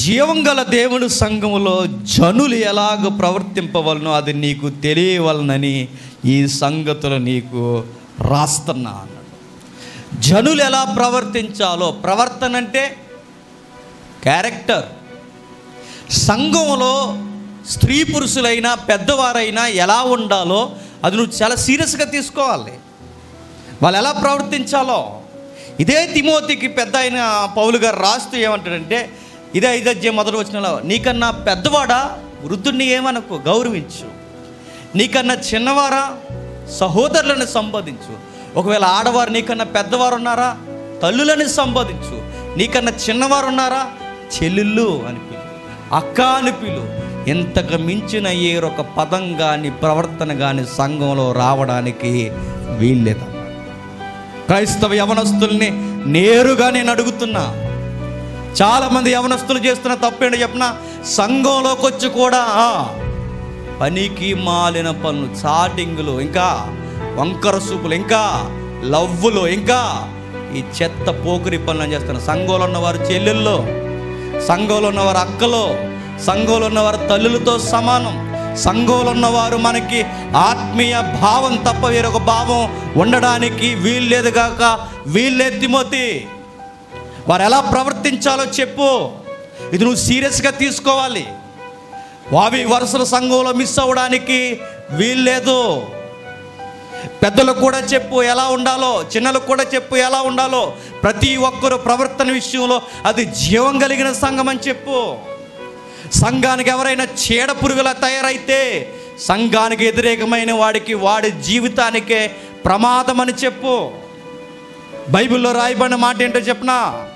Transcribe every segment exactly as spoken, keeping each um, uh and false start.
జీవం గల దేవుని సంఘములో జనులు ఎలాగ ప్రవర్తింపవలనో అది నీకు తెలియవలనని ఈ సంగతులు నీకు రాస్తున్నా అన్నాడు. జనులు ఎలా ప్రవర్తించాలో, ప్రవర్తన అంటే క్యారెక్టర్. సంఘంలో స్త్రీ పురుషులైనా పెద్దవారైనా ఎలా ఉండాలో అది నువ్వు చాలా సీరియస్గా తీసుకోవాలి. వాళ్ళు ఎలా ప్రవర్తించాలో. ఇదే తిమోతికి పెద్ద అయిన పౌలు గారు రాస్తూ ఏమంటాడంటే, ఇదే ఐదో అధ్యాయం మొదటి వచనంలో, నీకన్నా పెద్దవాడా వృద్ధుడిని ఏమనకు, గౌరవించు. నీకన్నా చిన్నవారా సహోదరులను సంబోధించు. ఒకవేళ ఆడవారు నీకన్నా పెద్దవారు ఉన్నారా తల్లులని సంబోధించు. నీకన్నా చిన్నవారు ఉన్నారా చెల్లెళ్ళు అని పిలు, అక్క అని పిలు. ఇంతకు మించిన ఏ ఒక పదం కానీ ప్రవర్తన కానీ సంఘంలో రావడానికి వీల్లేదు. క్రైస్తవ యవనస్తుల్ని నేరుగా నేను అడుగుతున్నా. చాలామంది యవనస్తులు చేస్తున్న తప్పేంటో చెప్పిన, సంఘంలోకి వచ్చి కూడా పనికి మాలిన పనులు, చాటింగులు, ఇంకా వంకర సూపులు, ఇంకా లవ్వులు, ఇంకా ఈ చెత్త పోకిరి పనులు చేస్తున్నారు. సంఘంలో ఉన్నవారు చెల్లెల్లో, సంఘంలో ఉన్నవారు అక్కలో, సంఘంలో ఉన్నవారు తల్లులతో సమానం. సంఘంలో ఉన్నవారు మనకి ఆత్మీయ భావం తప్ప వేరొక భావం ఉండడానికి వీల్లేదు గాక వీల్లేదు తిమోతి. వారు ఎలా ప్రవర్తించాలో చెప్పు. ఇది నువ్వు సీరియస్గా తీసుకోవాలి. వావి వరుసల సంఘంలో మిస్ అవ్వడానికి వీల్లేదు. పెద్దలకు కూడా చెప్పు ఎలా ఉండాలో, చిన్నలకు కూడా చెప్పు ఎలా ఉండాలో. ప్రతి ఒక్కరు ప్రవర్తన విషయంలో అది జీవం కలిగిన సంఘం అని చెప్పు. సంఘానికి ఎవరైనా చీడ పురుగులా తయారైతే సంఘానికి వ్యతిరేకమైన వాడికి వాడి జీవితానికే ప్రమాదం అని చెప్పు. బైబిల్లో రాయబడిన మాట ఏంటో చెప్పనా,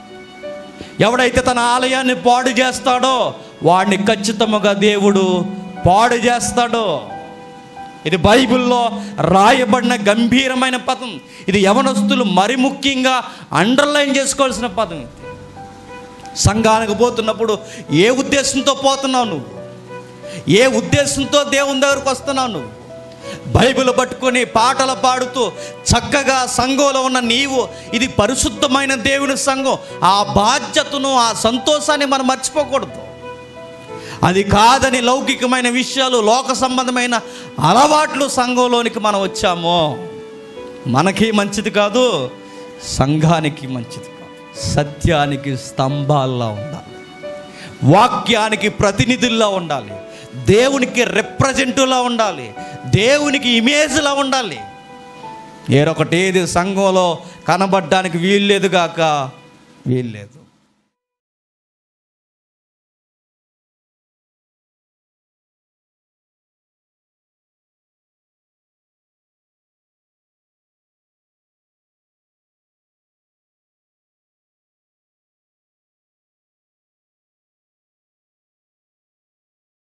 ఎవడైతే తన ఆలయాన్ని పాడు చేస్తాడో వాడిని ఖచ్చితంగా దేవుడు పాడు చేస్తాడు. ఇది బైబిల్లో రాయబడిన గంభీరమైన పదం. ఇది యవనస్తులు మరి ముఖ్యంగా అండర్లైన్ చేసుకోవాల్సిన పదం. సంఘానికి పోతున్నప్పుడు ఏ ఉద్దేశంతో పోతున్నావు నువ్వు? ఏ ఉద్దేశంతో దేవుని దగ్గరకు వస్తున్నావు నువ్వు? బైబిల్ పట్టుకొని పాటలు పాడుతూ చక్కగా సంఘంలో ఉన్న నీవు, ఇది పరిశుద్ధమైన దేవుని సంఘం, ఆ బాధ్యతను, ఆ సంతోషాన్ని మనం మర్చిపోకూడదు. అది కాదని లౌకికమైన విషయాలు, లోక సంబంధమైన అలవాట్లు సంఘంలోనికి మనం వచ్చామో మనకి మంచిది కాదు, సంఘానికి మంచిది కాదు. సత్యానికి స్తంభాల్లో ఉండాలి, వాక్యానికి ప్రతినిధుల్లో ఉండాలి, దేవునికి రిప్రజెంటివ్లా ఉండాలి, దేవునికి ఇమేజ్లా ఉండాలి. ఏరొకటి ఏది సంఘంలో కనబడడానికి వీల్లేదు గాక వీల్లేదు.